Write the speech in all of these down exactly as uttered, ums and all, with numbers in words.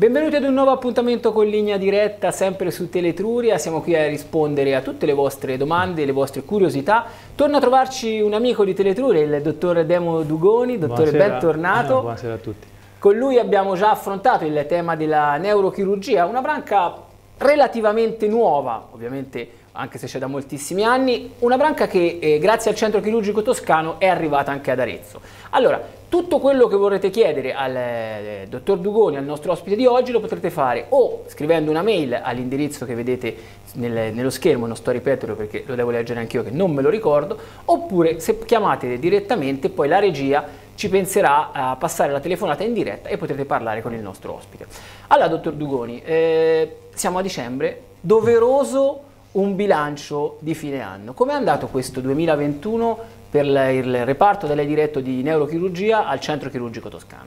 Benvenuti ad un nuovo appuntamento con Linea Diretta, sempre su Teletruria. Siamo qui a rispondere a tutte le vostre domande, le vostre curiosità. Torna a trovarci un amico di Teletruria, il dottor Demo Dugoni. Dottore, buonasera. bentornato. Eh, buonasera a tutti. Con lui abbiamo già affrontato il tema della neurochirurgia, una branca relativamente nuova, ovviamente anche se c'è da moltissimi anni, una branca che eh, grazie al Centro Chirurgico Toscano è arrivata anche ad Arezzo. Allora, tutto quello che vorrete chiedere al eh, dottor Dugoni, al nostro ospite di oggi, lo potrete fare o scrivendo una mail all'indirizzo che vedete nel, nello schermo, non sto a ripeterlo perché lo devo leggere anch'io che non me lo ricordo, oppure se chiamate direttamente poi la regia ci penserà a passare la telefonata in diretta e potrete parlare con il nostro ospite. Allora, dottor Dugoni, eh, siamo a dicembre, doveroso un bilancio di fine anno. Come è andato questo duemilaventuno per il reparto da lei diretto di neurochirurgia al Centro Chirurgico Toscano?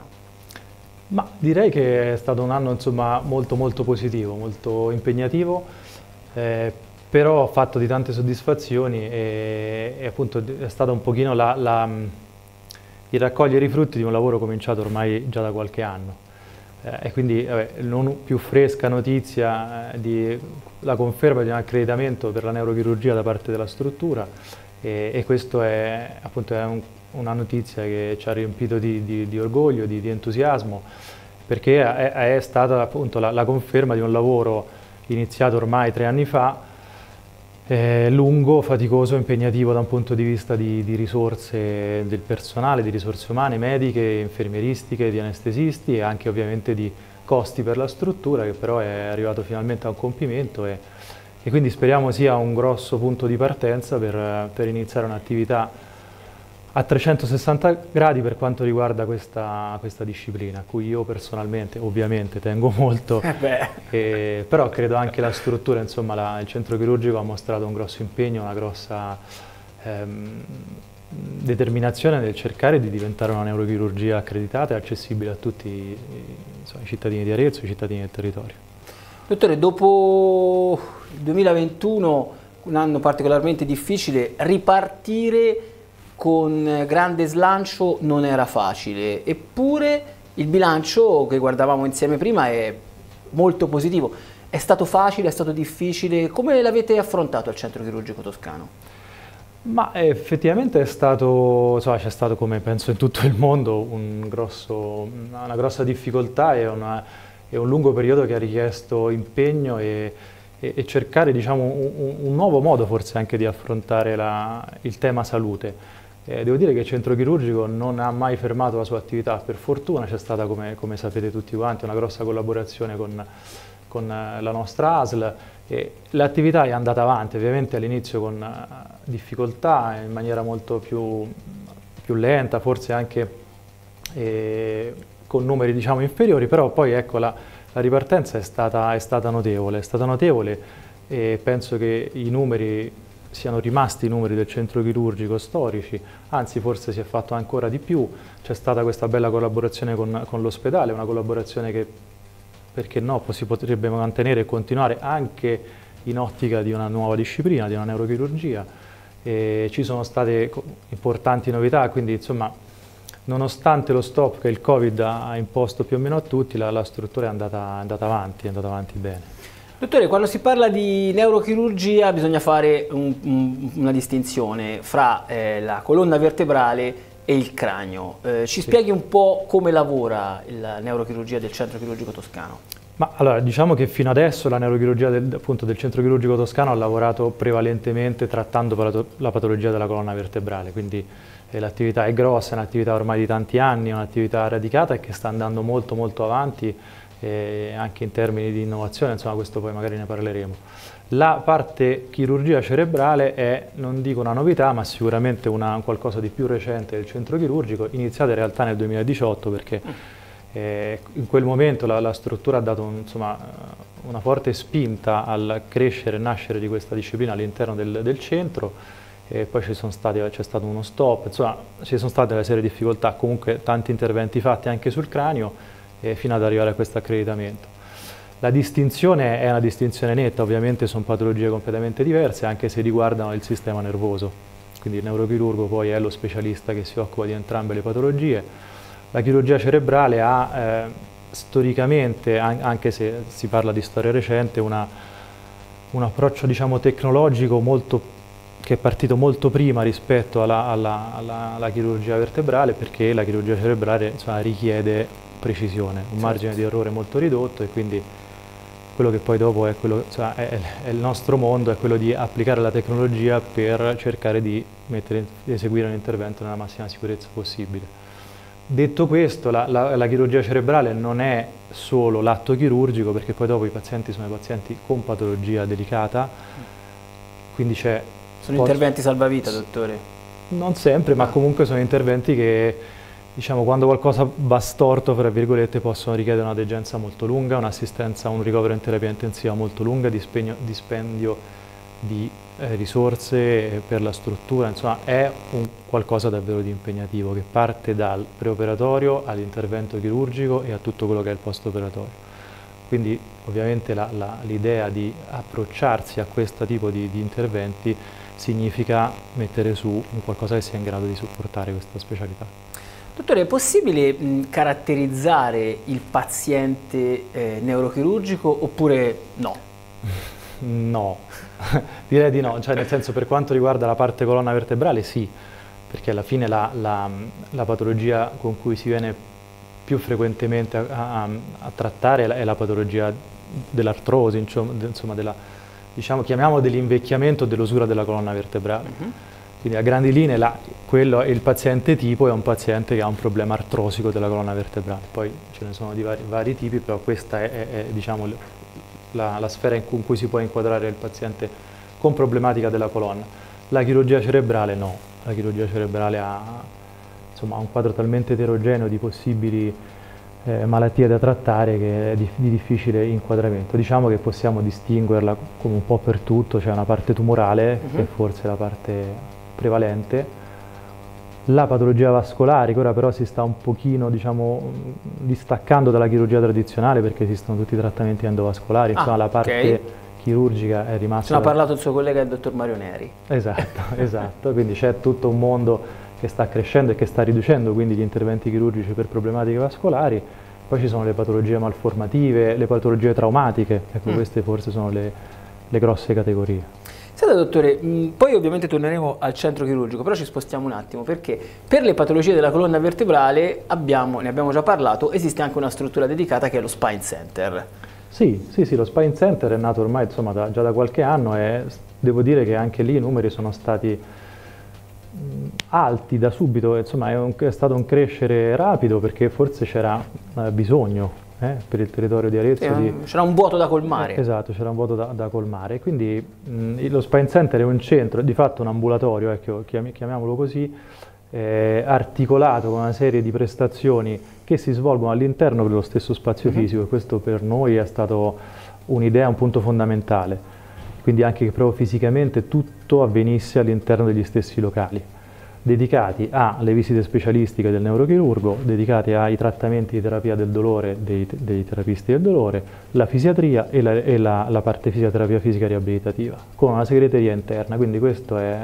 Ma direi che è stato un anno insomma molto molto positivo, molto impegnativo, eh, però fatto di tante soddisfazioni e, e appunto è stato un pochino la, la, il raccogliere i frutti di un lavoro cominciato ormai già da qualche anno. Eh, e quindi vabbè, non più fresca notizia eh, di la conferma di un accreditamento per la neurochirurgia da parte della struttura e, e questo è appunto è un, una notizia che ci ha riempito di, di, di orgoglio, di, di entusiasmo, perché è, è stata appunto la, la conferma di un lavoro iniziato ormai tre anni fa, eh, lungo, faticoso, impegnativo da un punto di vista di, di risorse del personale, di risorse umane, mediche, infermieristiche, di anestesisti e anche ovviamente di costi per la struttura, che però è arrivato finalmente a un compimento e, e quindi speriamo sia un grosso punto di partenza per, per iniziare un'attività a trecentosessanta gradi per quanto riguarda questa, questa disciplina, a cui io personalmente ovviamente tengo molto, eh e, però credo anche la struttura, insomma la, il centro chirurgico ha mostrato un grosso impegno, una grossa ehm, determinazione nel cercare di diventare una neurochirurgia accreditata e accessibile a tutti insomma, i cittadini di Arezzo, i cittadini del territorio. Dottore, dopo il duemilaventuno, un anno particolarmente difficile, ripartire con grande slancio non era facile, eppure il bilancio che guardavamo insieme prima è molto positivo. È stato facile, è stato difficile? Come l'avete affrontato al Centro Chirurgico Toscano? Ma effettivamente è stato, insomma, c'è stato, come penso in tutto il mondo, un grosso, una grossa difficoltà e, una, e un lungo periodo che ha richiesto impegno e, e, e cercare diciamo, un, un nuovo modo forse anche di affrontare la, il tema salute. Eh, devo dire che il centro chirurgico non ha mai fermato la sua attività, per fortuna c'è stata, come, come sapete tutti quanti, una grossa collaborazione con, con la nostra A S L. L'attività è andata avanti, ovviamente all'inizio con uh, difficoltà, in maniera molto più, più lenta, forse anche eh, con numeri diciamo inferiori, però poi ecco la, la ripartenza è stata, è stata notevole, è stata notevole e penso che i numeri siano rimasti i numeri del centro chirurgico storici, anzi forse si è fatto ancora di più, c'è stata questa bella collaborazione con, con l'ospedale, una collaborazione che perché no, si potrebbe mantenere e continuare anche in ottica di una nuova disciplina, di una neurochirurgia. E ci sono state importanti novità, quindi insomma, nonostante lo stop che il Covid ha imposto più o meno a tutti, la, la struttura è andata, è andata avanti, è andata avanti bene. Dottore, quando si parla di neurochirurgia bisogna fare un, un, una distinzione fra eh, la colonna vertebrale e il cranio. Eh, ci sì. spieghi un po' come lavora la neurochirurgia del Centro Chirurgico Toscano? Ma allora, diciamo che fino adesso la neurochirurgia del, appunto, del Centro Chirurgico Toscano ha lavorato prevalentemente trattando la patologia della colonna vertebrale, quindi eh, l'attività è grossa, è un'attività ormai di tanti anni, è un'attività radicata e che sta andando molto molto avanti eh, anche in termini di innovazione, insomma questo poi magari ne parleremo. La parte chirurgia cerebrale è, non dico una novità, ma sicuramente una, qualcosa di più recente del centro chirurgico, iniziata in realtà nel duemiladiciotto perché eh, in quel momento la, la struttura ha dato un, insomma, una forte spinta al crescere e nascere di questa disciplina all'interno del, del centro e poi c'è stato uno stop, insomma ci sono state una serie di difficoltà, comunque tanti interventi fatti anche sul cranio eh, fino ad arrivare a questo accreditamento. La distinzione è una distinzione netta, ovviamente sono patologie completamente diverse anche se riguardano il sistema nervoso, quindi il neurochirurgo poi è lo specialista che si occupa di entrambe le patologie. La chirurgia cerebrale ha eh, storicamente, anche se si parla di storia recente, una, un approccio diciamo tecnologico molto, che è partito molto prima rispetto alla, alla, alla, alla chirurgia vertebrale, perché la chirurgia cerebrale insomma, richiede precisione, un certo. margine di errore molto ridotto, e quindi quello che poi dopo è, quello, cioè, è, è il nostro mondo, è quello di applicare la tecnologia per cercare di, mettere, di eseguire un intervento nella massima sicurezza possibile. Detto questo, la, la, la chirurgia cerebrale non è solo l'atto chirurgico, perché poi dopo i pazienti sono i pazienti con patologia delicata, quindi c'è... Sono interventi salvavita, dottore? Non sempre, ah. ma comunque sono interventi che, diciamo, quando qualcosa va storto, fra virgolette, possono richiedere una degenza molto lunga, un'assistenza, un ricovero in terapia intensiva molto lunga, dispendio, dispendio di eh, risorse per la struttura, insomma è un qualcosa davvero di impegnativo che parte dal preoperatorio all'intervento chirurgico e a tutto quello che è il post-operatorio. Quindi ovviamente l'idea di approcciarsi a questo tipo di, di interventi significa mettere su un qualcosa che sia in grado di supportare questa specialità. Dottore, è possibile mh, caratterizzare il paziente eh, neurochirurgico oppure no? No, direi di no, cioè nel senso, per quanto riguarda la parte colonna vertebrale sì, perché alla fine la, la, la patologia con cui si viene più frequentemente a, a, a trattare è la, è la patologia dell'artrosi, insomma, della, diciamo, chiamiamolo dell'invecchiamento o dell'usura della colonna vertebrale. Uh-huh. Quindi a grandi linee la, quello è il paziente tipo, è un paziente che ha un problema artrosico della colonna vertebrale. Poi ce ne sono di vari, vari tipi, però questa è, è, è diciamo, la, la sfera in cui, in cui si può inquadrare il paziente con problematica della colonna. La chirurgia cerebrale no, la chirurgia cerebrale ha, insomma, un quadro talmente eterogeneo di possibili eh, malattie da trattare che è di, di difficile inquadramento. Diciamo che possiamo distinguerla come un po' per tutto, c'è una parte tumorale, uh-huh. che forse è la parte prevalente, la patologia vascolare, che ora però si sta un pochino, diciamo, distaccando dalla chirurgia tradizionale perché esistono tutti i trattamenti endovascolari, insomma ah, la parte okay. chirurgica è rimasta... Ce ne ha parlato il suo collega, il dottor Mario Neri. Esatto, esatto, quindi c'è tutto un mondo che sta crescendo e che sta riducendo quindi gli interventi chirurgici per problematiche vascolari. Poi ci sono le patologie malformative, le patologie traumatiche, ecco mm. queste forse sono le, le grosse categorie. Senta dottore, mh, poi ovviamente torneremo al centro chirurgico, però ci spostiamo un attimo perché per le patologie della colonna vertebrale abbiamo, ne abbiamo già parlato, esiste anche una struttura dedicata che è lo Spine Center. Sì, sì, sì, lo Spine Center è nato ormai insomma, da, già da qualche anno e devo dire che anche lì i numeri sono stati mh, alti da subito, insomma è, un, è stato un crescere rapido perché forse c'era eh, bisogno. Eh, per il territorio di Arezzo. Sì, c'era un vuoto da colmare. Eh, esatto, c'era un vuoto da, da colmare. Quindi mh, lo Spine Center è un centro, di fatto un ambulatorio, ecco, chiamiamolo così, eh, articolato con una serie di prestazioni che si svolgono all'interno dello stesso spazio mm-hmm. fisico, e questo per noi è stato un'idea, un punto fondamentale. Quindi anche che proprio fisicamente tutto avvenisse all'interno degli stessi locali, dedicati alle visite specialistiche del neurochirurgo, dedicati ai trattamenti di terapia del dolore dei, dei terapisti del dolore, la fisiatria e, la, e la, la parte fisioterapia fisica riabilitativa, con una segreteria interna. Quindi questo è,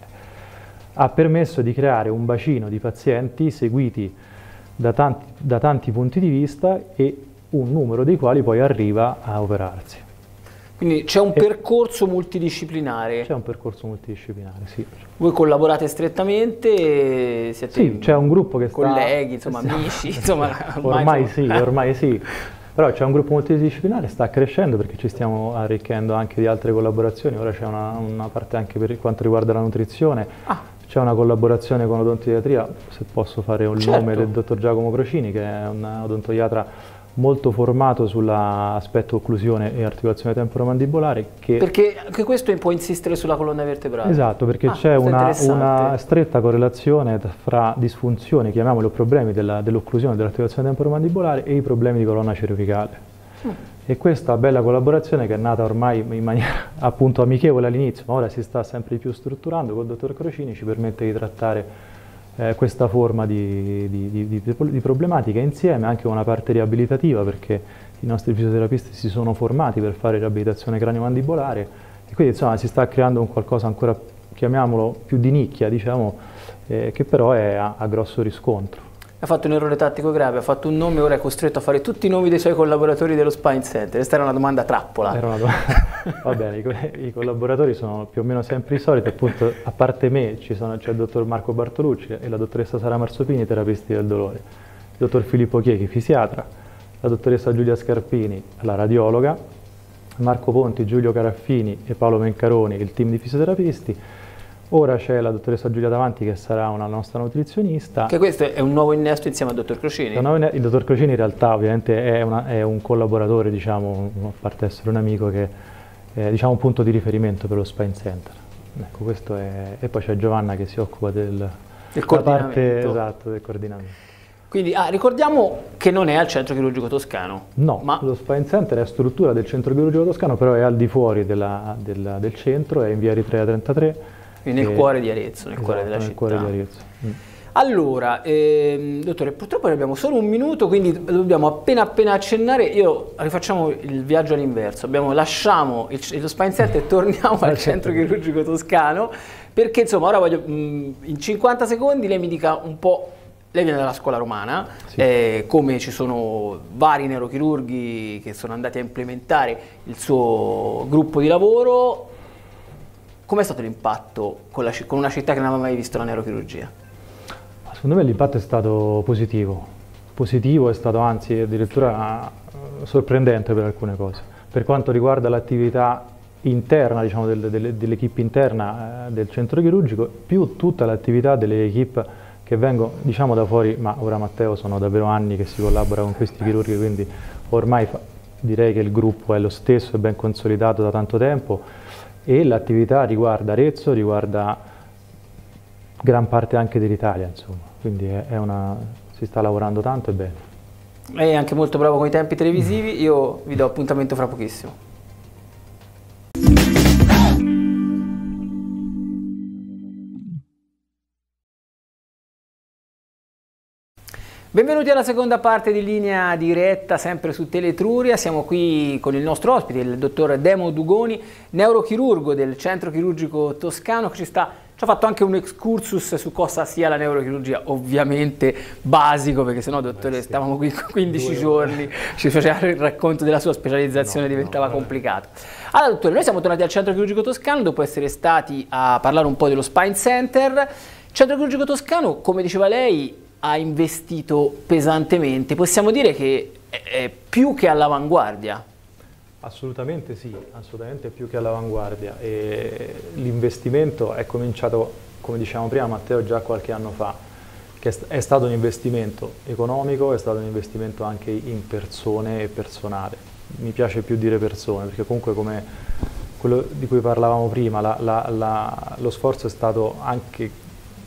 ha permesso di creare un bacino di pazienti seguiti da tanti, da tanti punti di vista e un numero dei quali poi arriva a operarsi. Quindi c'è un e percorso multidisciplinare? C'è un percorso multidisciplinare, sì. Voi collaborate strettamente? Siete sì, c'è un gruppo che colleghi, sta... insomma, amici, insomma... Ormai, ormai sì, ormai sì. Però c'è un gruppo multidisciplinare, sta crescendo perché ci stiamo arricchendo anche di altre collaborazioni. Ora c'è una, una parte anche per quanto riguarda la nutrizione. Ah. C'è una collaborazione con odontodiatria, se posso fare un certo. nome, del dottor Giacomo Crocini, che è un odontoiatra molto formato sull'aspetto occlusione e articolazione temporomandibolare. Che... Perché anche questo può insistere sulla colonna vertebrale? Esatto, perché ah, c'è una, una stretta correlazione fra disfunzioni, chiamiamole problemi dell'occlusione e dell'articolazione temporomandibolare, e i problemi di colonna cervicale. Mm. E questa bella collaborazione, che è nata ormai in maniera appunto amichevole all'inizio, ma ora si sta sempre di più strutturando col dottor Crocini, ci permette di trattare Eh, questa forma di, di, di, di, di problematica, insieme anche una parte riabilitativa, perché i nostri fisioterapisti si sono formati per fare riabilitazione craniomandibolare, e quindi insomma si sta creando un qualcosa ancora, chiamiamolo, più di nicchia, diciamo, eh, che però è a, a grosso riscontro. Ha fatto un errore tattico grave, ha fatto un nome e ora è costretto a fare tutti i nomi dei suoi collaboratori dello Spine Center. Questa era una domanda trappola. Era una domanda. Va bene, i, i collaboratori sono più o meno sempre i soliti, appunto, a parte me c'è il dottor Marco Bartolucci e la dottoressa Sara Marsopini, terapisti del dolore, il dottor Filippo Chieghi, fisiatra, la dottoressa Giulia Scarpini, la radiologa, Marco Ponti, Giulio Caraffini e Paolo Mencaroni, il team di fisioterapisti. Ora c'è la dottoressa Giulia Davanti che sarà una nostra nutrizionista. Che questo è un nuovo innesto insieme al dottor Crocini? Il dottor Crocini in realtà ovviamente è, una, è un collaboratore, diciamo, a parte essere un amico, che è, diciamo, un punto di riferimento per lo Spine Center. Ecco, questo è, e poi c'è Giovanna che si occupa del, del coordinamento. Parte, esatto, del coordinamento. Quindi ah, ricordiamo che non è al Centro Chirurgico Toscano. No, ma... lo Spine Center è struttura del Centro Chirurgico Toscano, però è al di fuori della, della, del centro, è in via Eritrea trentatré. Quindi nel e... cuore di Arezzo, nel esatto, cuore della nel città. Cuore di Arezzo. Mm. Allora, ehm, dottore, purtroppo ne abbiamo solo un minuto, quindi dobbiamo appena appena accennare. Io rifacciamo il viaggio all'inverso. Abbiamo, lasciamo il, lo Spine Center e torniamo al Centro Chirurgico Toscano, perché insomma ora voglio, mh, in cinquanta secondi lei mi dica un po'. Lei viene dalla scuola romana, sì. eh, come ci sono vari neurochirurghi che sono andati a implementare il suo gruppo di lavoro. Com'è stato l'impatto con, con una città che non aveva mai visto la neurochirurgia? Secondo me l'impatto è stato positivo. Positivo è stato anzi addirittura sorprendente per alcune cose. Per quanto riguarda l'attività interna, diciamo, del, del, dell'equipe interna eh, del centro chirurgico, più tutta l'attività delle equipe che vengono, diciamo, da fuori, ma ora Matteo sono davvero anni che si collabora con questi chirurghi, quindi ormai fa, direi che il gruppo è lo stesso, è ben consolidato da tanto tempo. E l'attività riguarda Arezzo, riguarda gran parte anche dell'Italia, insomma, quindi è, è una, si sta lavorando tanto e bene. Lei è anche molto bravo con i tempi televisivi, io vi do appuntamento fra pochissimo. Benvenuti alla seconda parte di Linea Diretta, sempre su Teletruria. Siamo qui con il nostro ospite, il dottor Demo Dugoni, neurochirurgo del Centro Chirurgico Toscano, che ci, sta, ci ha fatto anche un excursus su cosa sia la neurochirurgia, ovviamente basico, perché sennò, dottore, stavamo qui quindici Due giorni, ci faceva il racconto della sua specializzazione, no, diventava no, complicato. Allora, dottore, noi siamo tornati al Centro Chirurgico Toscano dopo essere stati a parlare un po' dello Spine Center. Il Centro Chirurgico Toscano, come diceva lei, ha investito pesantemente. Possiamo dire che è più che all'avanguardia? Assolutamente sì, assolutamente più che all'avanguardia. L'investimento è cominciato, come dicevamo prima Matteo, già qualche anno fa, che è stato un investimento economico, è stato un investimento anche in persone e personale. Mi piace più dire persone, perché comunque, come quello di cui parlavamo prima, la, la, la, lo sforzo è stato anche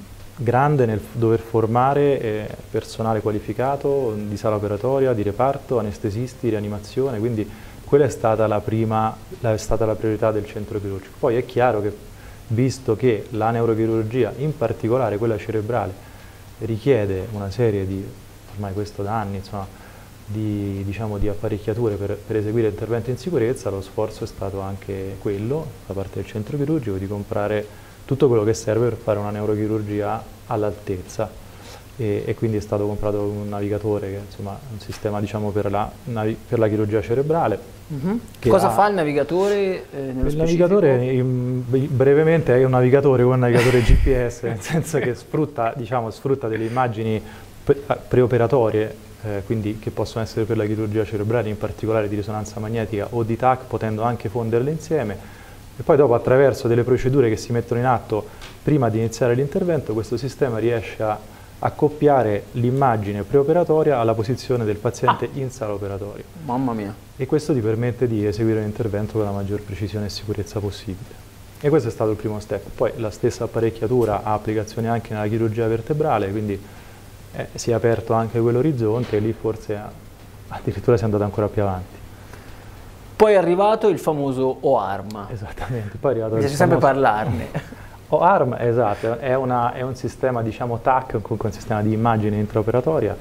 grande nel dover formare eh, personale qualificato di sala operatoria, di reparto, anestesisti, rianimazione, quindi quella è stata la prima, è stata la priorità del centro chirurgico. Poi è chiaro che, visto che la neurochirurgia, in particolare quella cerebrale, richiede una serie di, ormai questo da anni, insomma, di, diciamo, di apparecchiature per, per eseguire interventi in sicurezza, lo sforzo è stato anche quello, da parte del centro chirurgico, di comprare tutto quello che serve per fare una neurochirurgia all'altezza, e, e quindi è stato comprato un navigatore, che insomma è un sistema, diciamo, per la, per la chirurgia cerebrale. Mm-hmm. Cosa ha, fa il navigatore eh, nello il specifico? Navigatore, in, brevemente, è un navigatore con un navigatore G P S, nel senso che sfrutta, diciamo, sfrutta delle immagini pre preoperatorie, eh, quindi che possono essere per la chirurgia cerebrale, in particolare di risonanza magnetica o di T A C, potendo anche fonderle insieme. E poi dopo, attraverso delle procedure che si mettono in atto prima di iniziare l'intervento, questo sistema riesce a accoppiare l'immagine preoperatoria alla posizione del paziente ah. in sala operatoria. Mamma mia! E questo ti permette di eseguire l'intervento con la maggior precisione e sicurezza possibile. E questo è stato il primo step. Poi la stessa apparecchiatura ha applicazioni anche nella chirurgia vertebrale, quindi eh, si è aperto anche quell'orizzonte, e lì forse addirittura si è andato ancora più avanti. Poi è arrivato il famoso O A R M. Esattamente, poi è arrivato mi piace il sempre famoso... parlarne. O A R M, esatto, è, una, è un sistema, diciamo, T A C, comunque un sistema di immagine intraoperatoria,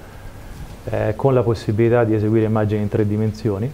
eh, con la possibilità di eseguire immagini in tre dimensioni,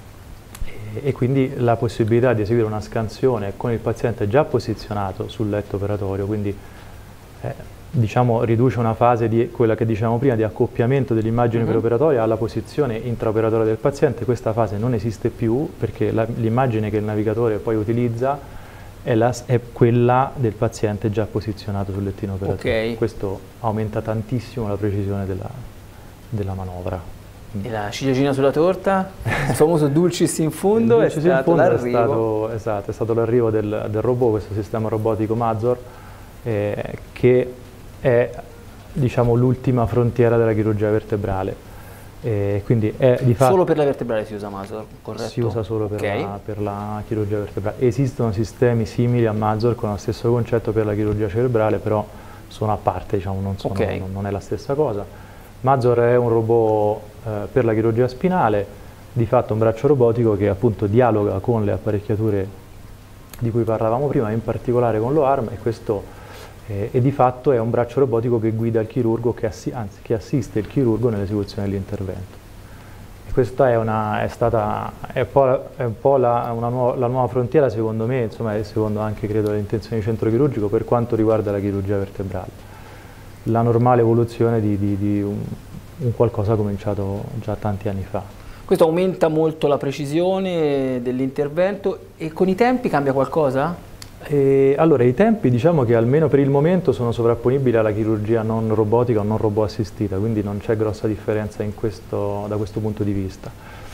e, e quindi la possibilità di eseguire una scansione con il paziente già posizionato sul letto operatorio, quindi eh, diciamo, riduce una fase di quella che dicevamo prima di accoppiamento dell'immagine mm-hmm. preoperatoria alla posizione intraoperatoria del paziente. Questa fase non esiste più perché l'immagine che il navigatore poi utilizza è, la, è quella del paziente già posizionato sul lettino operatorio. Okay. Questo aumenta tantissimo la precisione della, della manovra. E la ciliegina sulla torta, il famoso dulcis in fondo, è stato l'arrivo. Esatto, è stato l'arrivo del, del robot, questo sistema robotico Mazor, eh, che è, diciamo, l'ultima frontiera della chirurgia vertebrale. Eh, quindi è di fatto solo per la vertebrale si usa Mazor, corretto? Si usa solo per, okay. la, per la chirurgia vertebrale. Esistono sistemi simili a Mazor con lo stesso concetto per la chirurgia cerebrale, però sono a parte, diciamo, non, sono, okay. non, non è la stessa cosa. Mazor è un robot eh, per la chirurgia spinale, di fatto un braccio robotico che appunto dialoga con le apparecchiature di cui parlavamo prima, in particolare con l'O A R M, e questo eh, e di fatto è un braccio robotico che guida il chirurgo, che, assi anzi, che assiste il chirurgo nell'esecuzione dell'intervento. E questa è, una, è stata è un po', è un po' la, una nuova, la nuova frontiera, secondo me, insomma, e secondo anche credo le intenzioni di centro chirurgico per quanto riguarda la chirurgia vertebrale. La normale evoluzione di, di, di un, un qualcosa cominciato già tanti anni fa. Questo aumenta molto la precisione dell'intervento e con i tempi cambia qualcosa? E, allora, i tempi, diciamo che almeno per il momento sono sovrapponibili alla chirurgia non robotica o non robot assistita, quindi non c'è grossa differenza in questo, da questo punto di vista.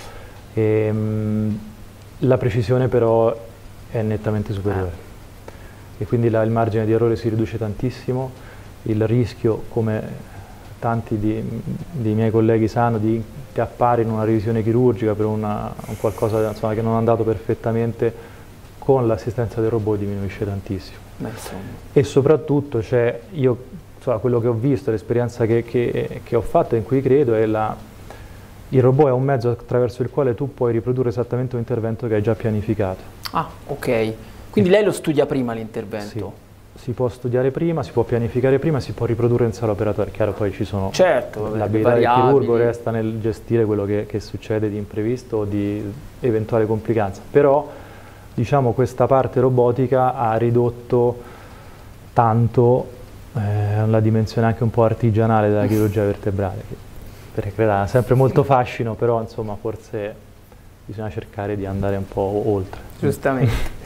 E, mh, la precisione però è nettamente superiore eh. e quindi la, il margine di errore si riduce tantissimo. Il rischio, come tanti di, di miei colleghi sanno, di incappare in una revisione chirurgica per una, un qualcosa, insomma, che non è andato perfettamente, con l'assistenza del robot diminuisce tantissimo. Beh, e soprattutto c'è, io, insomma, quello che ho visto, l'esperienza che, che, che ho fatto e in cui credo, è la, il robot è un mezzo attraverso il quale tu puoi riprodurre esattamente un intervento che hai già pianificato. Ah, ok. Quindi lei lo studia prima l'intervento? Sì. Si può studiare prima, si può pianificare prima, si può riprodurre in sala operatoria. Chiaro, poi ci sono, certo, l'abilità del chirurgo resta nel gestire quello che, che succede di imprevisto o di eventuale complicanza, però diciamo questa parte robotica ha ridotto tanto eh, la dimensione anche un po' artigianale della chirurgia vertebrale, che, perché credo ha sempre molto fascino, però insomma forse bisogna cercare di andare un po' oltre. Giustamente.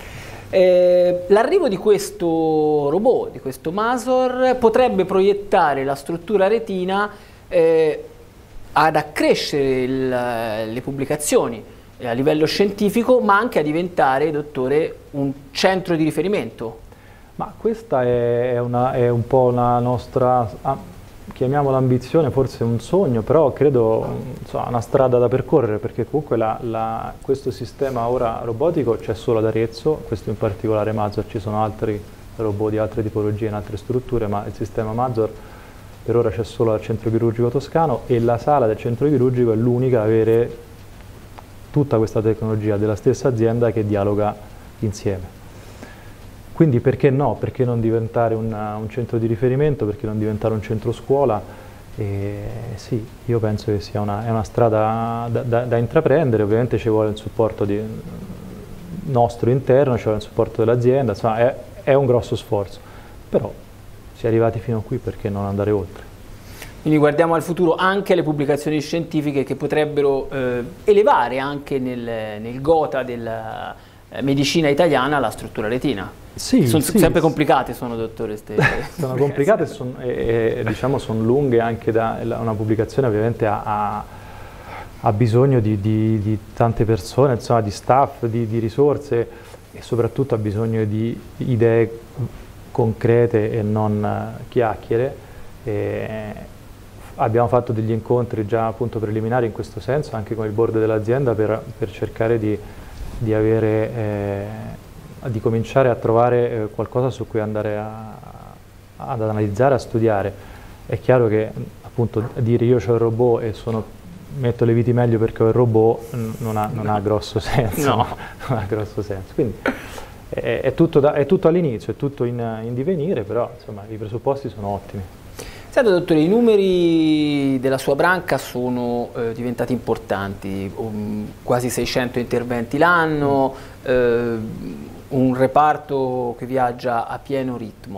Eh, L'arrivo di questo robot, di questo Mazor, potrebbe proiettare la struttura retina eh, ad accrescere il, le pubblicazioni eh, a livello scientifico, ma anche a diventare, dottore, un centro di riferimento. Ma questa è, una, è un po' la nostra, ah, chiamiamola ambizione, forse un sogno, però credo insomma, una strada da percorrere, perché comunque la, la, questo sistema ora robotico c'è solo ad Arezzo, questo in particolare Mazor, ci sono altri robot di altre tipologie in altre strutture, ma il sistema Mazor per ora c'è solo al centro chirurgico toscano, e la sala del centro chirurgico è l'unica ad avere tutta questa tecnologia della stessa azienda che dialoga insieme. Quindi perché no? Perché non diventare una, un centro di riferimento, perché non diventare un centro scuola? E sì, io penso che sia una, è una strada da, da, da intraprendere, ovviamente ci vuole il supporto di, nostro interno, ci vuole il supporto dell'azienda, insomma è, è un grosso sforzo, però si è arrivati fino a qui, perché non andare oltre? Quindi guardiamo al futuro anche le pubblicazioni scientifiche che potrebbero eh, elevare anche nel, nel gotha della medicina italiana la struttura retina. Sì, sono sì, sempre sì. complicate, sono dottore ste sono complicate son, e, e diciamo sono lunghe, anche da una pubblicazione ovviamente ha, ha, ha bisogno di, di, di tante persone, insomma, di staff, di, di risorse, e soprattutto ha bisogno di idee concrete e non chiacchiere. E abbiamo fatto degli incontri già appunto preliminari in questo senso, anche con il board dell'azienda, per, per cercare di di avere, eh, di cominciare a trovare eh, qualcosa su cui andare a, ad analizzare, a studiare. È chiaro che appunto dire io ho il robot e sono, metto le viti meglio perché ho il robot non ha, non ha grosso senso. No. Non ha grosso senso. Quindi è, è tutto, da, è tutto all'inizio, è tutto in, in divenire, però insomma i presupposti sono ottimi. Senta dottore, i numeri della sua branca sono eh, diventati importanti, um, quasi seicento interventi l'anno, eh, un reparto che viaggia a pieno ritmo.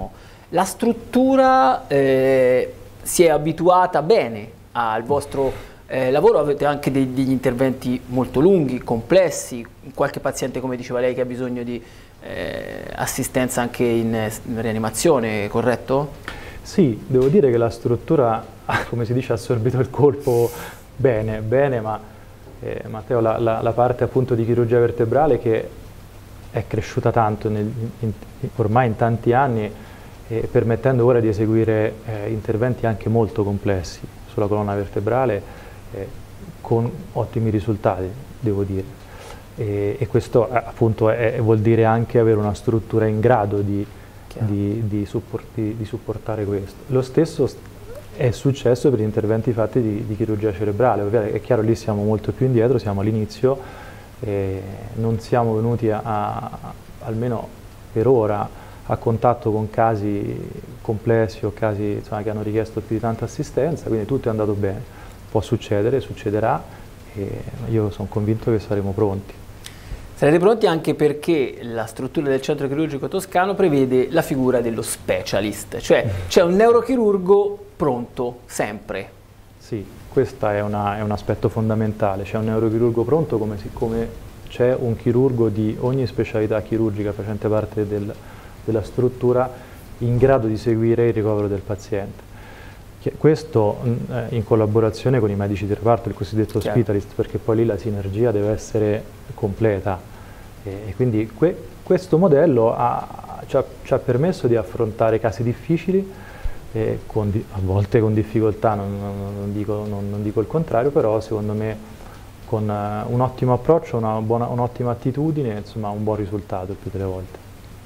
La struttura eh, si è abituata bene al vostro eh, lavoro, avete anche dei, degli interventi molto lunghi, complessi, qualche paziente, come diceva lei, che ha bisogno di eh, assistenza anche in, in rianimazione, corretto? Sì, devo dire che la struttura, come si dice, ha assorbito il colpo bene, bene, ma eh, Matteo, la, la, la parte appunto di chirurgia vertebrale che è cresciuta tanto nel, in, ormai in tanti anni, eh, permettendo ora di eseguire eh, interventi anche molto complessi sulla colonna vertebrale eh, con ottimi risultati, devo dire. E, e questo eh, appunto è, vuol dire anche avere una struttura in grado di, di, di, supporti, di supportare questo. Lo stesso è successo per gli interventi fatti di, di chirurgia cerebrale. Ovviamente è chiaro, lì siamo molto più indietro, siamo all'inizio, eh, non siamo venuti a, a, almeno per ora, a contatto con casi complessi o casi, insomma, che hanno richiesto più di tanta assistenza, quindi tutto è andato bene. Può succedere, succederà, e io sono convinto che saremo pronti. Sarete pronti anche perché la struttura del centro chirurgico toscano prevede la figura dello specialist, cioè c'è un neurochirurgo pronto sempre. Sì, questo è, una, è un aspetto fondamentale, c'è un neurochirurgo pronto come, come c'è un chirurgo di ogni specialità chirurgica facente parte del, della struttura in grado di seguire il ricovero del paziente. Questo eh, in collaborazione con i medici di reparto, il cosiddetto Chiaro. hospitalist, perché poi lì la sinergia deve essere completa e, e quindi que, questo modello ha, ci, ha, ci ha permesso di affrontare casi difficili, eh, con di, a volte con difficoltà, non, non, non, dico, non, non dico il contrario, però secondo me con uh, un ottimo approccio, una buona, un'ottima attitudine, insomma un buon risultato il più delle volte.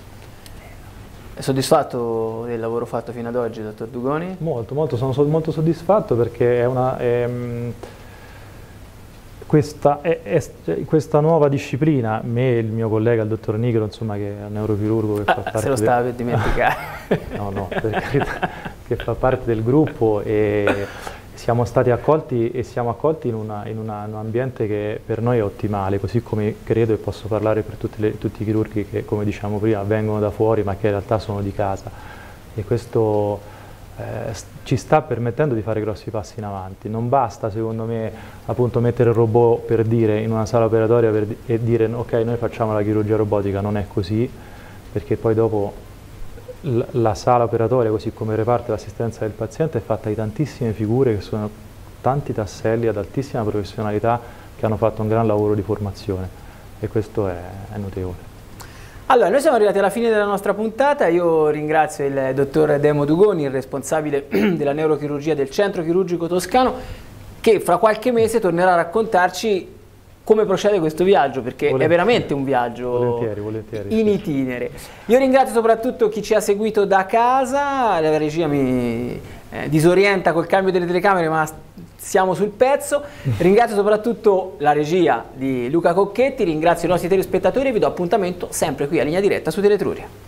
È soddisfatto del lavoro fatto fino ad oggi, dottor Dugoni? Molto, molto, sono so, molto soddisfatto perché è una, è, questa, è, è, questa nuova disciplina, me e il mio collega, il dottor Nigro, insomma, che è un neurochirurgo che ah, fa parte se lo stava del... per dimenticare. no, no, per carità, che fa parte del gruppo e siamo stati accolti e siamo accolti in, una, in, una, in un ambiente che per noi è ottimale, così come credo e posso parlare per tutti, le, tutti i chirurghi che, come diciamo prima, vengono da fuori ma che in realtà sono di casa. E questo eh, ci sta permettendo di fare grossi passi in avanti. Non basta, secondo me, appunto mettere il robot per dire in una sala operatoria per di e dire ok, noi facciamo la chirurgia robotica, non è così, perché poi dopo la sala operatoria, così come il reparto dell'assistenza del paziente, è fatta di tantissime figure che sono tanti tasselli ad altissima professionalità che hanno fatto un gran lavoro di formazione e questo è, è notevole. Allora, noi siamo arrivati alla fine della nostra puntata, io ringrazio il dottor Demo Dugoni, il responsabile della neurochirurgia del Centro Chirurgico Toscano, che fra qualche mese tornerà a raccontarci come procede questo viaggio, perché volentieri, è veramente un viaggio volentieri, volentieri, in itinere. Io ringrazio soprattutto chi ci ha seguito da casa, la regia mi eh, disorienta col cambio delle telecamere, ma siamo sul pezzo. Ringrazio soprattutto la regia di Luca Cocchetti, ringrazio i nostri telespettatori e vi do appuntamento sempre qui a Linea Diretta su Teletruria.